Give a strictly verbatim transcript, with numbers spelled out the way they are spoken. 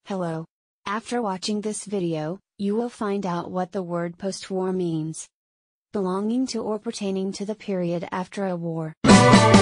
Hello. After watching this video, you will find out what the word post-war means. Belonging to or pertaining to the period after a war.